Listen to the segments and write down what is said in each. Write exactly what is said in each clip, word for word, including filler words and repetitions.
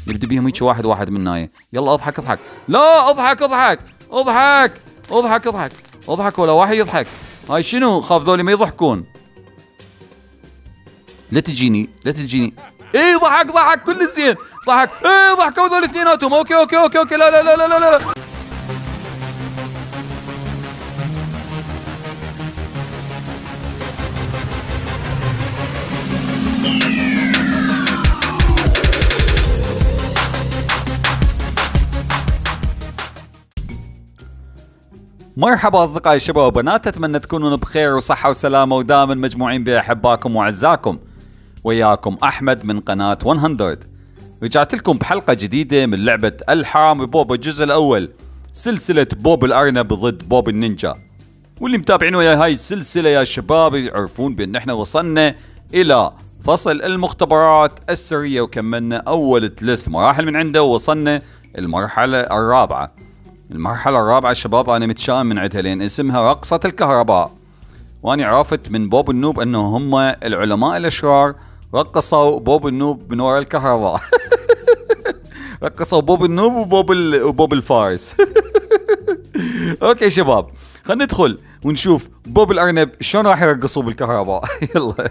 نبدي بيهم هيك واحد واحد من هاي. يلا اضحك اضحك. لا اضحك اضحك اضحك اضحك اضحك اضحك ولا واحد يضحك. هاي شنو؟ خاف ذولي ما يضحكون. لا تجيني لا تجيني. اي ضحك ضحك كل زين ضحك. اي ضحكوا ذول اثنيناتهم. اوكي اوكي اوكي اوكي لا لا لا لا لا لا. مرحبا أصدقائي الشباب وبنات، أتمنى تكونون بخير وصحة وسلامة ودائما مجموعين بأحباكم وأعزاكم. وياكم أحمد من قناة مية. رجعت لكم بحلقة جديدة من لعبة الحرامي بوب الجزء الأول، سلسلة بوب الأرنب ضد بوب النينجا. واللي متابعين ويا هاي السلسلة يا شباب يعرفون بأن احنا وصلنا إلى فصل المختبرات السرية وكملنا أول ثلاث مراحل من عنده ووصلنا المرحلة الرابعة. المرحلة الرابعة شباب أنا متشائم من عندها لأن اسمها رقصة الكهرباء، وأنا عرفت من بوب النوب أنه هم العلماء الأشرار رقصوا بوب النوب من وراء الكهرباء. رقصوا بوب النوب وبوب ال... وبوب الفارس. أوكي شباب خلينا ندخل ونشوف بوب الأرنب شلون راح يرقصوا بالكهرباء. يلا.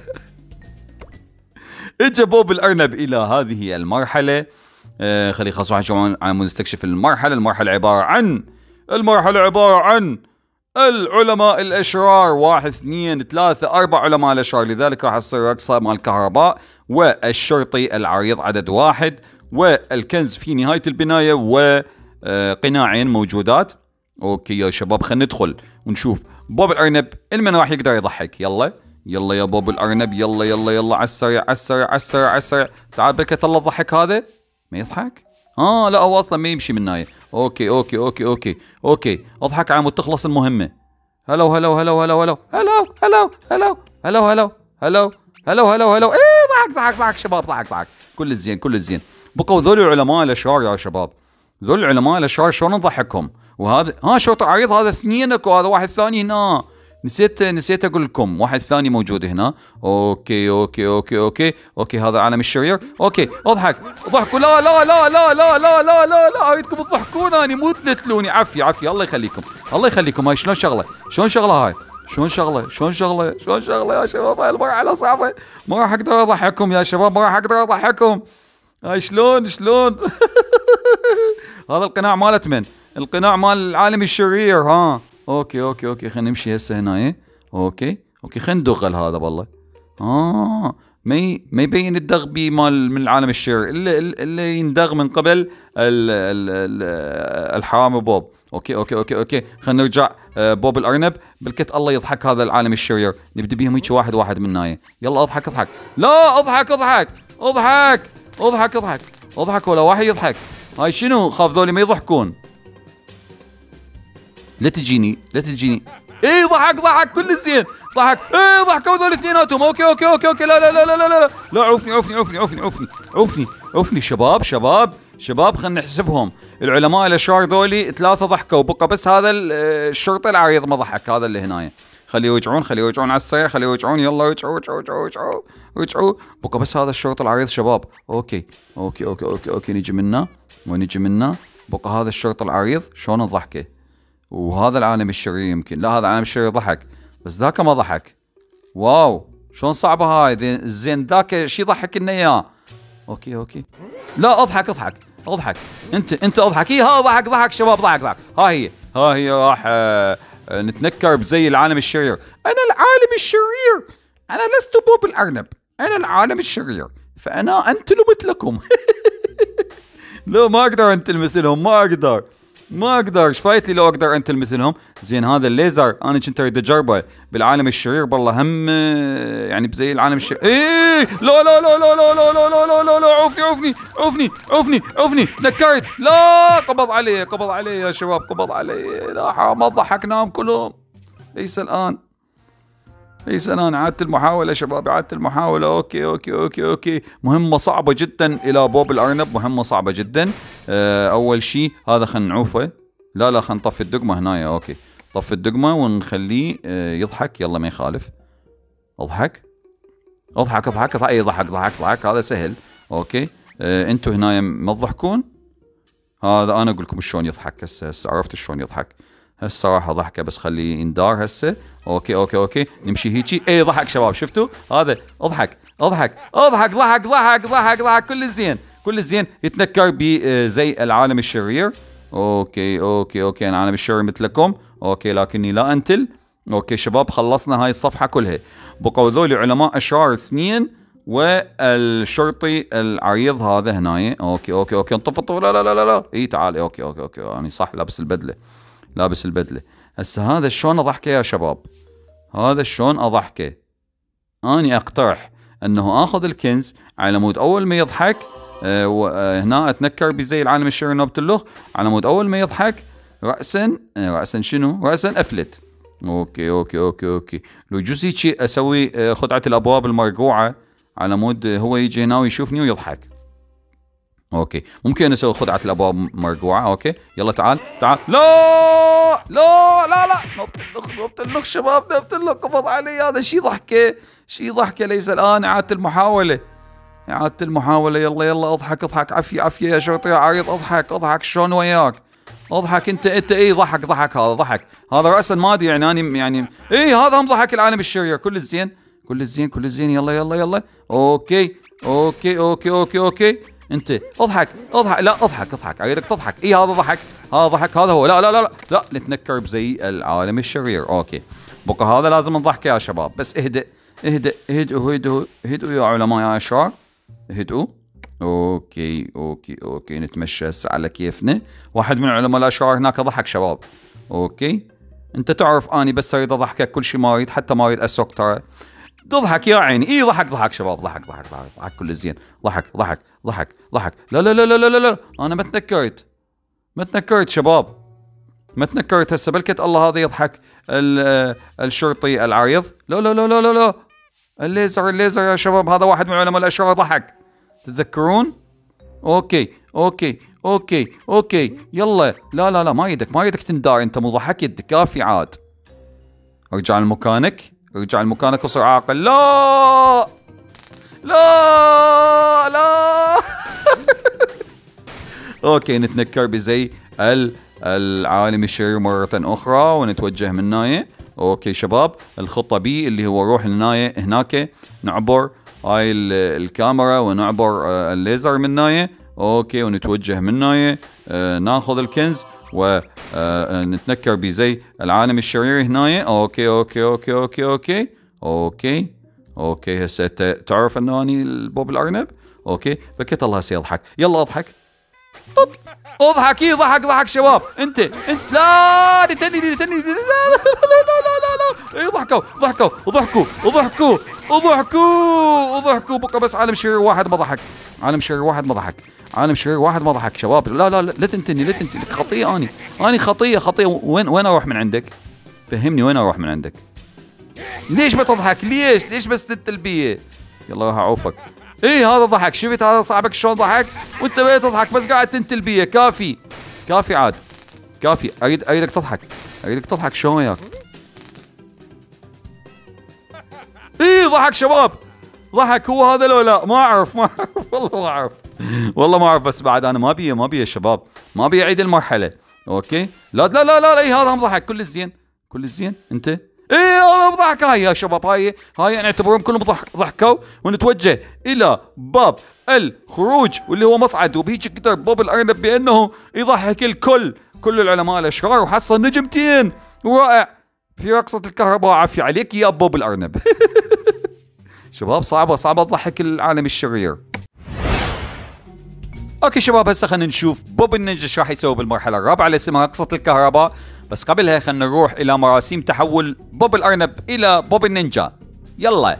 اجى بوب الأرنب إلى هذه المرحلة. آه خلي خلاص واحد شو عم نستكشف المرحلة. المرحلة عبارة عن المرحلة عبارة عن العلماء الأشرار، واحد اثنين ثلاثة أربع علماء الأشرار، لذلك راح تصير رقصة مال الكهرباء، والشرطي العريض عدد واحد، والكنز في نهاية البناية، وقناعين موجودات. أوكي يا شباب خلينا ندخل ونشوف بوب الأرنب المن راح يقدر يضحك. يلا يلا يا بوب الأرنب يلا يلا يلا على السريع على السريع على السريع على السريع. تعال بلكي طلع الضحك هذا ما يضحك. اه لا هو اصلا ما يمشي من هاي. اوكي اوكي اوكي اوكي اوكي اضحك على مود تخلص المهمه. هلو هلو هلو هلو هلو هلو هلو هلو هلو هلو هلو هلو هلو هلو. ايه ضحك ضحك ضحك شباب ضحك ضحك كل الزين كل الزين. بقوا ذول العلماء الاشرار يا شباب، ذول العلماء الاشرار شلون نضحكهم. وهذا ها شرطي عريض هذا اثنينك، وهذا واحد ثاني هنا نسيت نسيت اقول لكم واحد ثاني موجود هنا. اوكي اوكي اوكي اوكي اوكي هذا عالم الشرير. اوكي اضحك ضحكوا. لا لا لا لا لا لا لا لا لا اريدكم تضحكون اني مو تنتلوني. عافيه عافيه الله يخليكم الله يخليكم. هاي شلون شغله شلون شغله هاي شلون شغله شلون شغله شلون شغله يا شباب. هاي المرحله صعبه ما راح اقدر اضحككم يا شباب ما راح اقدر اضحككم. هاي شلون شلون. هذا القناع مالت من؟ القناع مال العالم الشرير. ها اوكي اوكي اوكي خلينا نمشي هسه هنا. ايه اوكي اوكي خلينا ندغل هذا والله. اه ما ي... ما يبين الدغبي مال من العالم الشرير اللي اللي يندغ من قبل ال... ال... ال... الحرامي بوب. اوكي اوكي اوكي اوكي خلينا نرجع. آه بوب الارنب بالكت الله يضحك هذا العالم الشرير. نبدي بيهم هيك واحد واحد من هاي. يلا اضحك اضحك. لا اضحك اضحك اضحك اضحك اضحك اضحك ولا واحد يضحك. هاي شنو؟ خاف ذولي ما يضحكون. لا تجيني لا تجيني. اي ضحك ضحك كل زين ضحك. اي ضحكوا ذول اثنيناتهم. اوكي اوكي اوكي اوكي لا لا لا لا لا لا لا عوفني عوفني عوفني عوفني عوفني عوفني عوفني. شباب شباب شباب خلينا نحسبهم. العلماء الاشرار ذولي ثلاثة ضحكوا، بقى بس هذا الشرطي العريض ما ضحك هذا اللي هنايا. خليه يرجعون خليه يرجعون على السريع خليه يرجعون. يلا رجعوا رجعوا رجعوا رجعوا رجعوا. بقى بس هذا الشرطي العريض شباب. اوكي اوكي اوكي اوكي اوكي نجي منه ونجي منه. بقى هذا الشرطي العريض شلون الضحكه. وهذا العالم الشرير يمكن. لا هذا العالم الشرير ضحك بس ذاك ما ضحك. واو شلون صعبه هاي. زين ذاك شي ضحك لنا اياه. اوكي اوكي لا اضحك اضحك اضحك انت انت اضحك. اي ها ضحك ضحك شباب ضحك ضحك. ها هي ها هي راح آه نتنكر بزي العالم الشرير. انا العالم الشرير انا لست بوب الارنب انا العالم الشرير فانا انتل مثلكم. لا ما اقدر انتل مثلهم ما اقدر ما اقدر. ايش فايت لي لو اقدر انتل مثلهم. زين هذا الليزر انا كنت اريد اجربه بالعالم الشرير بالله هم يعني بزي العالم الشرير. ايه لا لا لا لا لا لا لا لا لا لا عوفني عوفني عوفني عوفني عوفني تنكرت. لا قبض علي قبض علي يا شباب قبض علي. لا حرام ما ضحكناهم كلهم. ليس الان ليس الان. اعادة المحاولة شباب اعادة المحاولة. اوكي اوكي اوكي اوكي مهمة صعبة جدا الى بوب الارنب مهمة صعبة جدا. اه اول شيء هذا خلينا نعوفه. لا لا خلينا نطفي الدقمة هنا. اوكي طفي الدقمة ونخليه اه يضحك. يلا ما يخالف. اضحك اضحك اضحك اي ضحك ضحك ضحك هذا سهل. اوكي آه انتوا هنا ما تضحكون. هذا انا اقول لكم شلون يضحك. هسه هسه عرفت شلون يضحك. هسه راح ضحكه بس خليه يندار هسه. اوكي اوكي اوكي نمشي هيجي. اي ضحك شباب شفتوا هذا. اضحك اضحك اضحك ضحك ضحك ضحك ضحك كل زين كل زين. يتنكر بزي العالم الشرير. اوكي اوكي اوكي انا عالم الشرير مثلكم. اوكي لكني لا انتل. اوكي شباب خلصنا هاي الصفحه كلها. بقوا ذولي علماء اشرار اثنين والشرطي العريض هذا هناي. اوكي اوكي اوكي انطف انطف. لا لا لا لا لا اي تعال. اوكي اوكي اوكي يعني صح لابس البدله لابس البدله. هسه هذا شلون اضحكه يا شباب. هذا شلون اضحكه. اني اقترح انه اخذ الكنز على مود اول ما يضحك أه وهنا اتنكر بزي العالم الشرير نوبة اللغ. على مود اول ما يضحك راسا أه راسا شنو راسا افلت. اوكي اوكي اوكي اوكي لو يجوز هيك اسوي أه خدعه الابواب المرقوعه على مود هو يجي هنا ويشوفني ويضحك. اوكي ممكن اسوي خدعه الابواب مرقوعه. اوكي يلا تعال تعال. لا لا لا لا نوبة اللغ نوبة اللغ شباب نوبة اللغ قبض علي. هذا شي ضحكه شي ضحكه ليس الان. اعاده المحاوله اعاده المحاوله. يلا يلا اضحك اضحك. عافيه عافيه يا شرطي يا عريض. اضحك اضحك شلون وياك. اضحك انت انت اي ضحك ضحك. هذا ضحك هذا راسا ما ادري يعني اني يعني اي هذا هم ضحك العالم الشرير. كل الزين كل الزين كل الزين. يلا يلا يلا. اوكي اوكي اوكي اوكي اوكي انت اضحك اضحك. لا اضحك اضحك اريدك تضحك. اي هذا ضحك هذا ضحك هذا هو. لا لا لا لا لا نتنكر بزي العالم الشرير. اوكي بقى هذا لازم نضحك يا شباب. بس اهدأ اهدأ اهدأوا اهدأوا اهدأوا يا علماء يا اشرار اهدأوا. اوكي اوكي اوكي نتمشى هسه على كيفنا. واحد من علماء الاشرار هناك ضحك شباب. اوكي انت تعرف اني بس اريد اضحكك كل شيء ما اريد حتى ما اريد اسوق ترى. تضحك يا عيني. اي ضحك ضحك شباب ضحك ضحك ضحك ضحك كل زين. ضحك ضحك ضحك ضحك. لا لا لا لا لا لا انا ما تنكرت ما تنكرت شباب ما تنكرت. هسه بلكت الله هذا يضحك الشرطي العريض. لا لا لا لا لا لا الليزر الليزر يا شباب. هذا واحد من علماء الاشرار ضحك تتذكرون. اوكي اوكي اوكي اوكي يلا. لا لا لا ما يدك ما يدك تندار. انت مو ضحك يدك كافي عاد. ارجع لمكانك ارجع لمكانك وصير عاقل. لا لا لا اوكي نتنكر بزي العالم الشرير مرة اخرى ونتوجه من هنايا. اوكي شباب الخطة بي اللي هو روح لهنايا هناك نعبر هاي الكاميرا ونعبر الليزر من هنايا. اوكي ونتوجه من هنايا ناخذ الكنز ونتنكر بزي العالم الشرير هنايا. اوكي اوكي اوكي اوكي اوكي اوكي اوكي هسه تعرف انه اني البوب الارنب. اوكي فكيت الله هسه يضحك. يلا اضحك اضحك. اي ضحك ضحك شباب. انت انت لا تني تني لا لا لا لا لا لا. اي ضحكوا ضحكوا وضحكوا وضحكوا وضحكوا وضحكوا. بقى بس عالم شرير واحد ما ضحك. عالم شرير واحد ما ضحك. عالم شرير واحد ما ضحك شباب. لا لا لا لا تنتني لا تنتني. خطيه اني اني خطيه خطيه. وين وين اروح من عندك. فهمني وين اروح من عندك. ليش ما تضحك ليش ليش بس التلبيه. يلا راح اعوفك. اي هذا ضحك. شفت هذا صاحبك شلون ضحك وانت بيه تضحك بس قاعد تنتل بيه. كافي كافي عاد كافي. اريد اريدك تضحك اريدك تضحك شلون وياك. اي ضحك شباب ضحك. هو هذا لو لا ما اعرف ما اعرف والله ما اعرف والله ما اعرف. بس بعد انا ما بيه ما بيه شباب ما بيه اعيد المرحله. اوكي لا لا لا لا اي هذا هم ضحك. كل الزين كل الزين انت. ايه هذا ضحك. هاي يا شباب هاي هاي نعتبرهم كلهم ضحكوا. ونتوجه الى باب الخروج واللي هو مصعد. وبهيك قدر بوب الارنب بانه يضحك الكل كل العلماء الاشرار وحصل نجمتين. رائع في رقصة الكهرباء. عافية عليك يا بوب الارنب. شباب صعبة صعبة تضحك العالم الشرير. اوكي شباب هسه خلينا نشوف بوب النينجا ايش راح يسوي بالمرحلة الرابعة اللي اسمها رقصة الكهرباء. بس قبلها خلينا نروح الى مراسيم تحول بوب الارنب الى بوب النينجا. يلا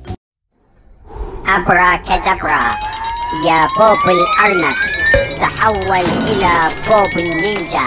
ابرا كدبرا يا بوب الارنب تحول الى بوب النينجا.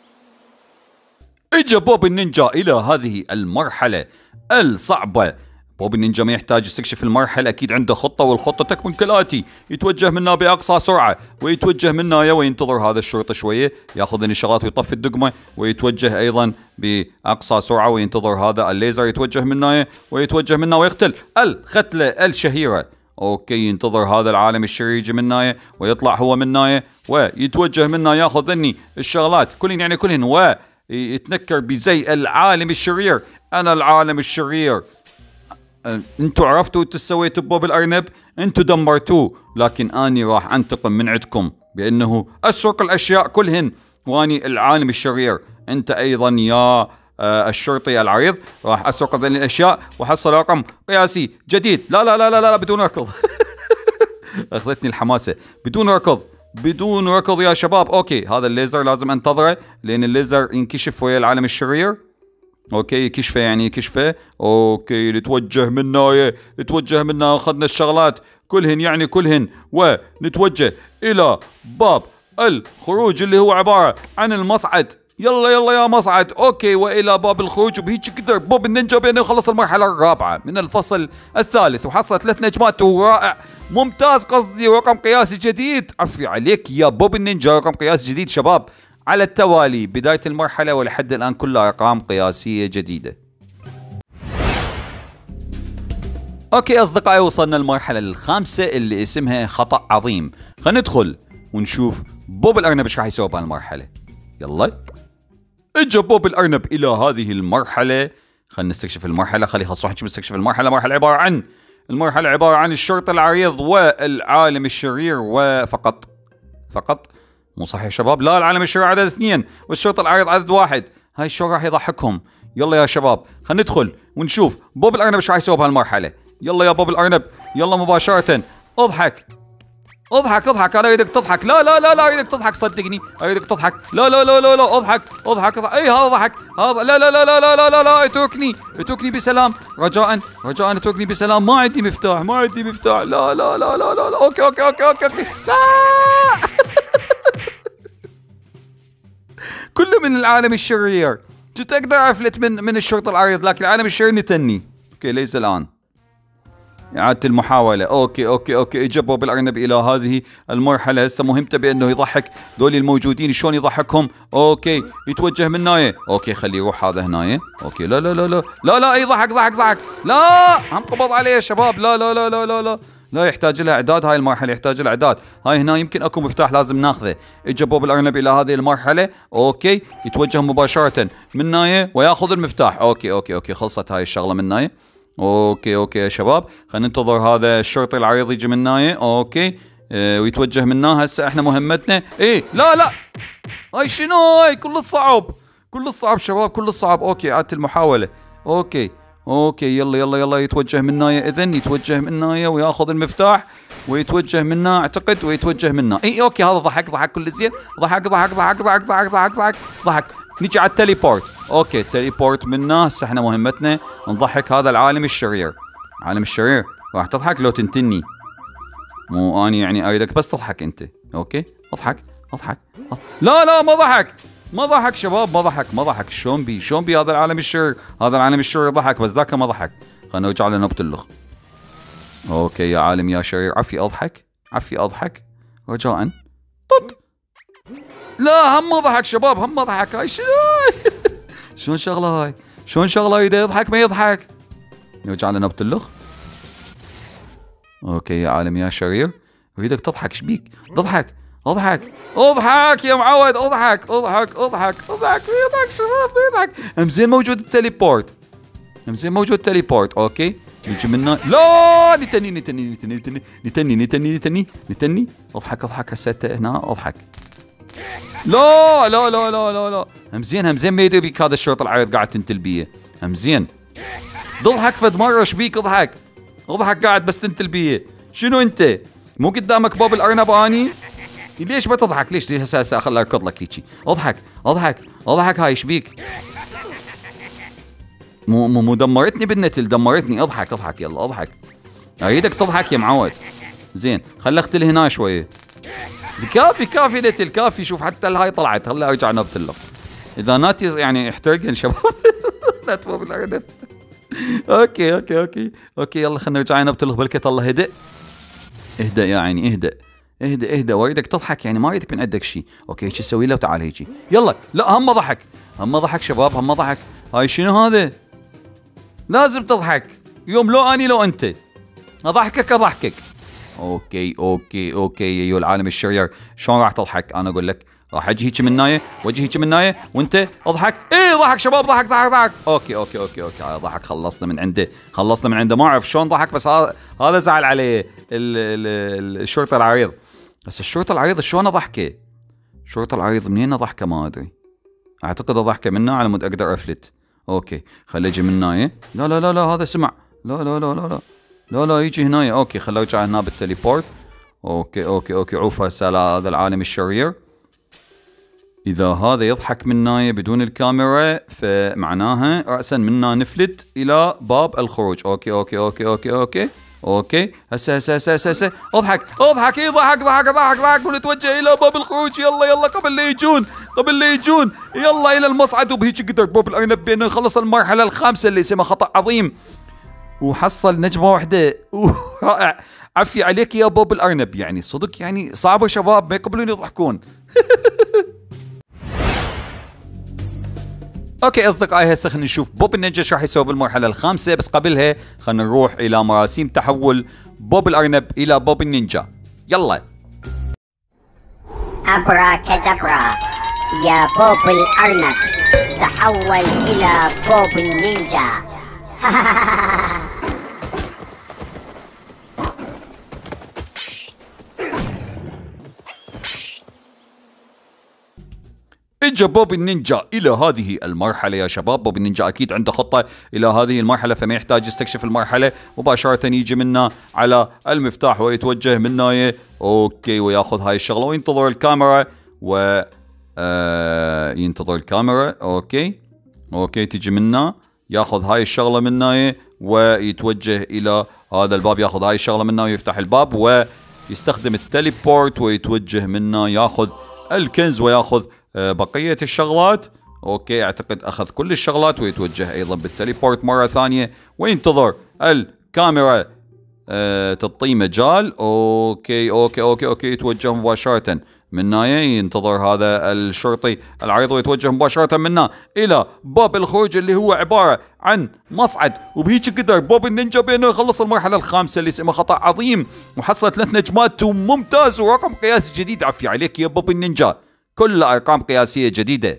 اجا بوب النينجا الى هذه المرحلة الصعبة بوب النينجا ما يحتاج يستكشف المرحلة، أكيد عنده خطة، والخطة تكمن كالآتي: يتوجه منا بأقصى سرعة ويتوجه منا وينتظر هذا الشرطي شوية، ياخذ الإشارات ويطفي الدقمة، ويتوجه أيضا بأقصى سرعة وينتظر هذا الليزر يتوجه منا ويتوجه منا ويقتل الختلة الشهيرة. اوكي، ينتظر هذا العالم الشرير يجي منا ويطلع هو منا ويتوجه منا، ياخذ ذني الشغلات كلهن يعني كلهن ويتنكر بزي العالم الشرير. انا العالم الشرير. انتوا عرفتوا انتوا سويتوا بوب الارنب، انتوا دمرتوه، لكن اني راح انتقم من عندكم بانه اسرق الاشياء كلهن، واني العالم الشرير. انت ايضا يا آه الشرطي العريض راح اسرق ذني الاشياء واحصل رقم قياسي جديد. لا لا لا لا لا بدون ركض. اخذتني الحماسة. بدون ركض، بدون ركض يا شباب. اوكي، هذا الليزر لازم انتظره لان الليزر ينكشف ويا العالم الشرير. اوكي، كشفه يعني كشفه. اوكي، نتوجه منا نتوجه منا اخذنا الشغلات كلهن يعني كلهن، ونتوجه الى باب الخروج اللي هو عبارة عن المصعد. يلا يلا يا مصعد. اوكي، والى باب الخروج، وبهيك قدر بوب النينجا بانه يخلص المرحلة الرابعة من الفصل الثالث، وحصل ثلاث نجمات ورائع ممتاز قصدي، ورقم قياسي جديد. عفي عليك يا بوب النينجا، رقم قياسي جديد شباب على التوالي، بداية المرحلة ولحد الآن كلها أرقام قياسية جديدة. أوكي أصدقائي، وصلنا المرحلة الخامسة اللي اسمها خطأ عظيم. خلينا ندخل ونشوف بوب الأرنب ايش راح يسوي بهالمرحلة. يلا، اجى بوب الأرنب إلى هذه المرحلة. خلينا نستكشف المرحلة. خلي خلصوا حكي نستكشف المرحلة. المرحلة عبارة عن المرحلة عبارة عن الشرطي العريض والعالم الشرير وفقط. فقط مو صحيح شباب؟ لا، العالم الشرير عدد اثنين والشرطي العريض عدد واحد. هاي شو راح يضحكهم؟ يلا يا شباب خلينا ندخل ونشوف بوب الأرنب ايش راح يسوي بهالمرحلة. يلا يا بوب الأرنب، يلا مباشرة اضحك اضحك اضحك. انا اريدك تضحك. لا لا لا لا اريدك تضحك، صدقني اريدك تضحك. لا لا لا لا لا اضحك اضحك, أضحك. اي هذا ضحك هذا. لا لا لا لا لا لا لا, لا. اتركني اتركني بسلام رجاء رجاء اتركني بسلام. ما عندي مفتاح ما عندي مفتاح. لا لا لا لا لا, لا. اوكي اوكي اوكي اوكي, أوكي. لا. كله من العالم الشرير. كنت اقدر افلت من من الشرطي العريض، لكن العالم الشرير نتني. اوكي ليس الان. إعادة المحاولة. اوكي اوكي اوكي اجى بوب الأرنب الى هذه المرحلة. هسه مهمته بانه يضحك دول الموجودين. شلون يضحكهم؟ اوكي يتوجه من نايه. اوكي خليه يروح هذا هنايه. اوكي لا لا لا لا لا لا اي ضحك ضحك ضحك. لا هم قبض عليه يا شباب. لا لا لا لا لا لا لا يحتاج لها اعداد. هاي المرحلة يحتاج لها اعداد. هاي هنا يمكن اكو مفتاح لازم ناخذه. اجى بوب الأرنب الى هذه المرحلة. اوكي يتوجه مباشرة من نايه وياخذ المفتاح. اوكي اوكي اوكي خلصت هاي الشغلة من نايه. اوكي اوكي يا شباب خلينا ننتظر هذا الشرطي العريض يجي من نايه. اوكي اه ويتوجه منا. هسه احنا مهمتنا ايه. لا لا هاي شنو؟ هاي كل الصعب كل الصعب شباب كل الصعب. اوكي اعادة المحاولة. اوكي اوكي يلا يلا يلا يتوجه من نايه. اذن يتوجه من نايه وياخذ المفتاح ويتوجه منا اعتقد ويتوجه منا. اي اوكي هذا ضحك ضحك كل زين. ضحك ضحك ضحك ضحك ضحك ضحك ضحك ضحك. نيجي على التليبورت. اوكي التليبورت منا. هسه احنا مهمتنا نضحك هذا العالم الشرير. العالم الشرير راح تضحك لو تنتني. مو اني يعني اريدك بس تضحك انت. اوكي اضحك اضحك, أضحك. لا لا ما ضحك ما ضحك شباب ما ضحك ما ضحك. شلون بي شلون بي هذا العالم الشرير. هذا العالم الشرير ضحك بس ذاك ما ضحك. خلينا نرجع لنبت اللخ. اوكي يا عالم يا شرير عفي اضحك عفي اضحك رجاء. طط. لا هم ما ضحك شباب هم ما ضحك. هاي شنو؟ شلون شغله هاي؟ شلون شغله يدا يضحك ما يضحك؟ نرجع لنبت اللخ. اوكي يا عالم يا شرير اريدك تضحك. ايش بيك؟ تضحك اضحك اضحك يا معود. اضحك اضحك اضحك اضحك يضحك شباب يضحك. همزين موجود التليبورت. همزين موجود التليبورت. اوكي نجي منا. لا نتني نتني نتني نتني نتني نتني نتني نتني اضحك اضحك. هسه هنا اضحك. لا لا لا لا لا لا همزين همزين ما يدري بيك هذا الشرطي العريض قاعد تنتل بيه. همزين تضحك فد مرة. ايش بيك؟ اضحك اضحك قاعد بس تنتل بيه. شنو انت؟ مو قدامك بوب الأرنب اني؟ ليش ما تضحك؟ ليش ليش هسه هسه خليني اركض لك هيجي. اضحك اضحك اضحك. هاي ايش بيك؟ مو مو مو دمرتني بالنتل دمرتني. اضحك اضحك يلا اضحك. اريدك تضحك يا معود. زين خلي اختل هنا شويه. كافي كافي نتل كافي. شوف حتى الهاي طلعت. هلا ارجع نبت له. اذا ناتي يعني احترقن شباب. لا تبوب الأرنب. اوكي اوكي اوكي اوكي يلا خلينا نرجع نبتلغ بالكت. الله هدأ اهدأ يا عيني اهدأ اهدأ اهدأ، واريدك تضحك يعني ما اريدك من عندك شيء. اوكي ايش تسوي له؟ تعال هيجي يلا. لا هم ضحك هم ضحك شباب هم ضحك. هاي شنو هذا؟ لازم تضحك يوم لو اني لو انت اضحكك اضحكك. اوكي اوكي اوكي ايوه العالم الشرير شلون راح تضحك؟ انا اقول لك راح اجي هيك من نايه واجي هيك من نايه وانت اضحك. ايه ضحك شباب ضحك ضحك ضحك. اوكي اوكي اوكي اوكي ضحك. خلصنا من عنده خلصنا من عنده. ما اعرف شلون ضحك بس هذا هذا زعل عليه ال ال الشرطه العريض. بس الشرطه العريض شلون اضحكه؟ الشرطه العريض منين اضحكه ما ادري. اعتقد اضحكه منه على مود اقدر افلت. اوكي خليه يجي من نايه. لا لا لا لا هذا سمع. لا لا لا لا لا لا لا يجي هنا. اوكي خليه يرجع هنا بالتليبورت. اوكي اوكي اوكي عوف هسه هذا العالم الشرير. اذا هذا يضحك من نايه بدون الكاميرا فمعناها راسا منا نفلت الى باب الخروج. اوكي اوكي اوكي اوكي اوكي اوكي هسه هسه هسه هسه هسه اضحك اضحك اي ضحك ضحك ضحك ضحك ونتوجه الى باب الخروج. يلا يلا قبل لا يجون قبل لا يجون يلا الى المصعد. وبهيك قدر بوب الارنب بانه يخلص المرحله الخامسه اللي اسمها خطا عظيم وحصل نجمه واحده. رائع. عفي عليك يا بوب الارنب. يعني صدق يعني صعبه شباب ما يقبلون يضحكون. اوكي اصدقائي هسه خلينا نشوف بوب النينجا شو راح يسوي بالمرحله الخامسه. بس قبلها خلينا نروح الى مراسيم تحول بوب الارنب الى بوب النينجا. يلا أبرا كدبرا يا بوب الأرنب تحول إلى بوب النينجا. اجا بوب النينجا الى هذه المرحله يا شباب. بوب النينجا اكيد عنده خطه الى هذه المرحله فما يحتاج يستكشف المرحله مباشره. يجي منا على المفتاح ويتوجه منا اوكي وياخذ هاي الشغله وينتظر الكاميرا و آه ينتظر الكاميرا. اوكي اوكي تجي منا ياخذ هاي الشغله منا ويتوجه الى هذا الباب. ياخذ هاي الشغله منا ويفتح الباب ويستخدم التليبورت ويتوجه منا ياخذ الكنز وياخذ بقية الشغلات. اوكي اعتقد اخذ كل الشغلات ويتوجه ايضا بالتليبورت مرة ثانية وينتظر الكاميرا أه تعطيه مجال. اوكي اوكي اوكي اوكي يتوجه مباشرة منا ينتظر هذا الشرطي العريض ويتوجه مباشرة منا الى باب الخروج اللي هو عبارة عن مصعد. وبهيك قدر بوب النينجا بانه يخلص المرحلة الخامسة اللي اسمها خطأ عظيم وحصل ثلاث نجمات ممتاز ورقم قياسي جديد. عفي عليك يا بوب النينجا كلها ارقام قياسيه جديده.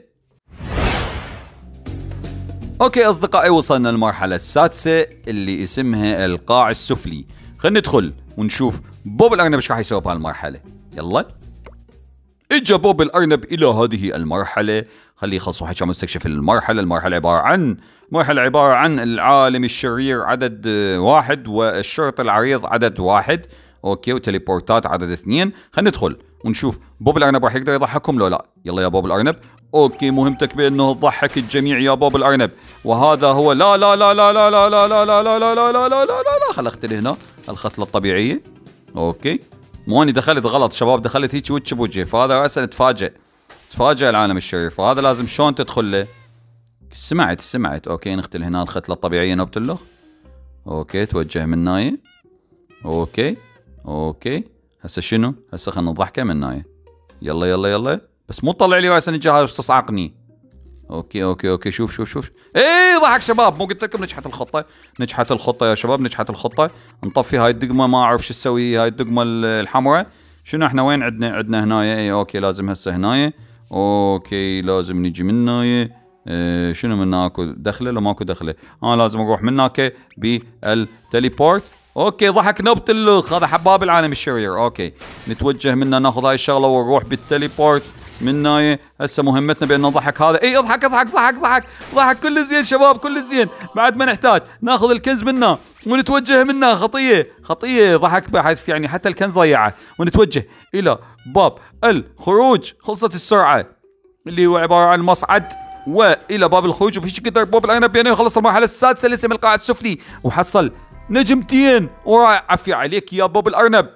اوكي اصدقائي وصلنا للمرحله السادسه اللي اسمها القاع السفلي. خلينا ندخل ونشوف بوب الارنب ايش راح يسوي بهالمرحله. يلا اجا بوب الارنب الى هذه المرحله. خليه يخلصوا حكي مستكشف المرحله. المرحله عباره عن مرحله عباره عن العالم الشرير عدد واحد والشرطي العريض عدد واحد. اوكي وتليبورتات عدد اثنين. خلينا ندخل ونشوف بوب الارنب راح يقدر يضحكهم لو لا. يلا يا بوب الارنب. اوكي مهمتك بانه تضحك الجميع يا بوب الارنب. وهذا هو لا لا لا لا لا لا لا لا لا لا لا لا لا لا لا لا خل اختلي هنا الختله الطبيعيه. اوكي مو اني دخلت غلط شباب دخلت هيك وجه بوجه فهذا راسا تفاجئ تفاجئ العالم الشرير فهذا لازم شلون تدخل له. سمعت سمعت. اوكي نختل هنا الختله الطبيعيه نبتلخ. اوكي توجه من نايه. اوكي اوكي هسه شنو؟ هسه خلنا نضحكه من نايه. يلا يلا يلا بس مو تطلع لي راسا الجهاز واستصعقني. اوكي اوكي اوكي شوف شوف شوف. ايه ضحك شباب. مو قلت لكم نجحت الخطه. نجحت الخطه يا شباب نجحت الخطه. نطفي هاي الدقمه ما اعرف شو تسوي هاي الدقمه الحمراء. شنو احنا وين عندنا؟ عندنا هنايا. اي اوكي لازم هسه هنايا. اوكي لازم نجي من هنايا. اه شنو من اكو دخله لو ماكو دخله؟ انا آه لازم اروح من هناك بالتليبورت. اوكي ضحك نوبة اللخ هذا حباب العالم الشرير. اوكي نتوجه منا ناخذ هاي الشغله ونروح بالتليبورت منا. هسه مهمتنا بان نضحك هذا. اي اضحك اضحك ضحك ضحك ضحك كل زين شباب كل زين. بعد ما نحتاج ناخذ الكنز منا ونتوجه منا. خطيه خطيه ضحك بحيث يعني حتى الكنز ضيعه. ونتوجه الى باب الخروج. خلصت السرعه اللي هو عباره عن مصعد والى باب الخروج. وبهيك قدر بوب الارنب بانه يخلص المرحله السادسه اللي اسمها القاع السفلي وحصل نجمتين ورائع. عفي عليك يا بوب الارنب.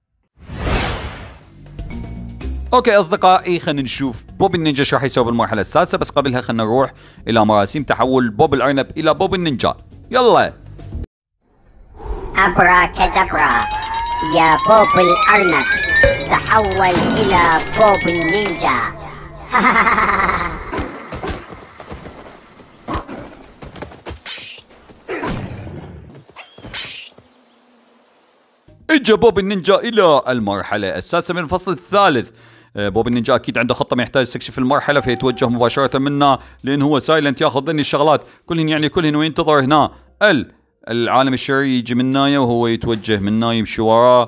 اوكي اصدقائي خلينا نشوف بوب النينجا شو راح يسوي بالمرحله السادسه. بس قبلها خلينا نروح الى مراسيم تحول بوب الارنب الى بوب النينجا. يلا. أبرا كدبرا يا بوب الأرنب تحول إلى بوب النينجا. اجا بوب النينجا الى المرحلة السادسة من الفصل الثالث. بوب النينجا اكيد عنده خطة ما يحتاج يستكشف المرحلة، فيتوجه مباشرة منا لان هو سايلنت ياخذ ذني الشغلات كلهن، يعني كلهن، وينتظر هنا ال العالم الشرير يجي منايا وهو يتوجه منا يمشي وراه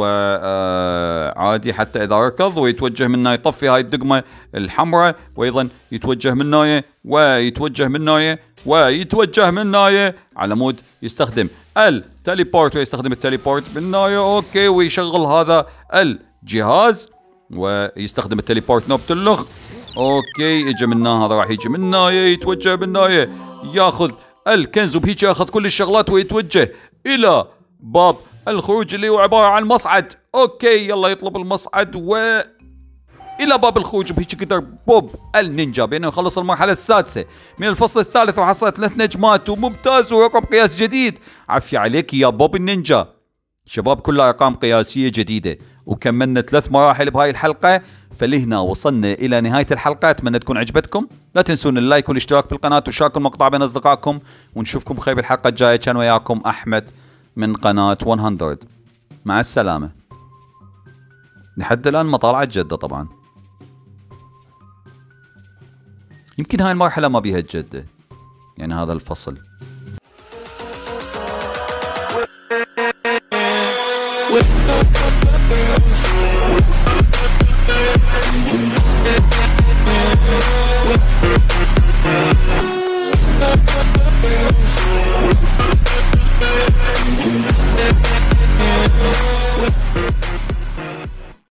وعادي حتى اذا ركض، ويتوجه منا يطفي هاي الدقمة الحمراء، وايضا يتوجه منايا ويتوجه منايا ويتوجه منايا على مود يستخدم التليبورت، ويستخدم التليبورت منايا. اوكي، ويشغل هذا الجهاز ويستخدم التليبورت نوبة اللخ. اوكي، اجى منها هذا راح يجي منايا يتوجه منايا ياخذ الكنز، وبهيك ياخذ كل الشغلات ويتوجه الى باب الخروج اللي هو عبارة عن مصعد. اوكي، يلا يطلب المصعد و الى باب الخروج، بهيك قدر بوب النينجا بانه يخلص المرحلة السادسة من الفصل الثالث وحصل ثلاث نجمات وممتاز ورقم قياس جديد. عافية عليك يا بوب النينجا. شباب كلها ارقام قياسية جديدة، وكملنا ثلاث مراحل بهاي الحلقة، فلهنا وصلنا الى نهاية الحلقة. اتمنى تكون عجبتكم، لا تنسون اللايك والاشتراك بالقناة وشاركوا المقطع بين اصدقائكم، ونشوفكم بخير بالحلقة الجاية. كان وياكم احمد من قناة مية. مع السلامة. لحد الان ما طلعت جدة طبعا، يمكن هاي المرحلة ما بيها الجدة، يعني هذا الفصل.